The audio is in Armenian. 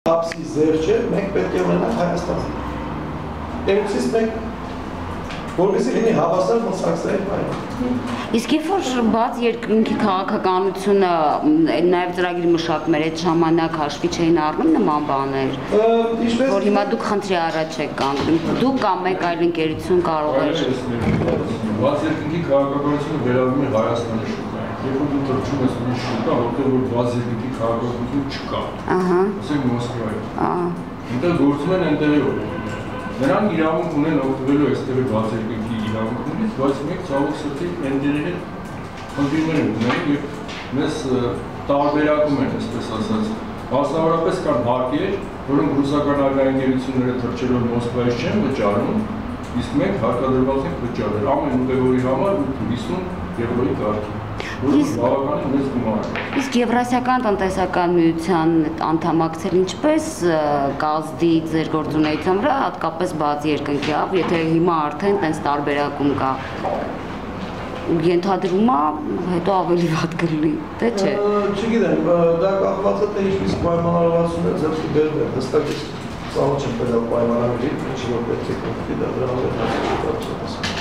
Ապսի ձեր չէ, մենք պետք է ունենանք Հայաստանի։ Էրուցից մենք որովհետեւ լինի հավասար մրցակցային պայման։ Իսկ երբ որ բաց երկնքի քաղաքականությունը նաև ծրագրի մշակում էր, այդ ժամանակ հաշվի չէին առնում նման բաներ։ Որ հիմա դուք խնդրի առաջ եք կանգնում, դուք կամ մեկ այլ ընկերություն կարող է։ Բաց երկնքի քաղաքականությունը վերաբերում է Հայաստանի շուկային։ Երբ որ դու թռչում ես մի շուկա, որտեղ որ բաց երկնքի քաղաքականություն չկա։ Ահա։ Ասենք Մոսկվայում։ Ահա։ Այնտեղ գործում են այնտեղի օրենքները։ Նրանք իրավունք ունեն օգտվելու այստեղի բաց երկնքի իրավունքներից, բայց մենք ցավոք սրտի այնտեղի հետ խնդիրներ ունենք եւ մեզ տարբերակում են, այսպես ասած։ Մասնավորապես կան հարկեր, որոնք ռուսական ավիաընկերությունները թռչելով Մոսկվայից չեն վճարում, իսկ մենք հարկադրված ենք վճարել ամեն ուղևորի համար 850 եվրոյի կարգի։ Իսկ Եվրասիական տնտեսական միության անդամակցել ինչպես կազդի ձեր գործունեության վրա, հատկապես բաց երկնքի, եթե հիմա արդեն տենց տարբերակում կա, ենթադրում է, հետո ավելի վատ կլինի, թե չէ։ Չգիտեմ, դա կախված է թե ինչպես պայմանավորվածությունները ձեռքի բերում են, հստակ ծանոթ չեմ պետք պայմանավորի, ինչի որ պետք է կողքի դա դրա համար